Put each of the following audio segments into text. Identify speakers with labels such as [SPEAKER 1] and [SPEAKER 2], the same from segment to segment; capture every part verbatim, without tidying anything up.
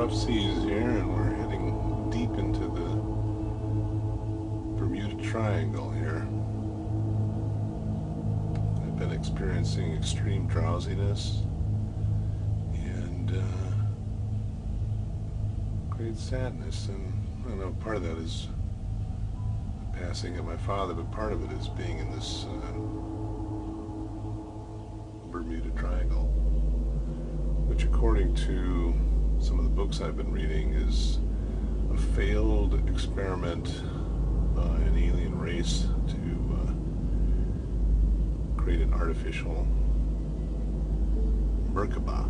[SPEAKER 1] rough seas here, and we're heading deep into the Bermuda Triangle here. I've been experiencing extreme drowsiness and uh, great sadness, and I don't know, part of that is the passing of my father, but part of it is being in this uh, Bermuda Triangle, which according to some of the books I've been reading is a failed experiment by an alien race to uh, create an artificial Merkaba.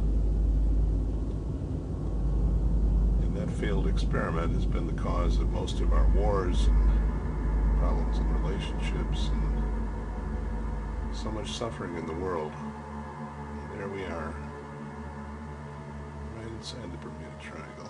[SPEAKER 1] And that failed experiment has been the cause of most of our wars and problems in relationships and so much suffering in the world. And there we are, right inside the Bermuda Triangle.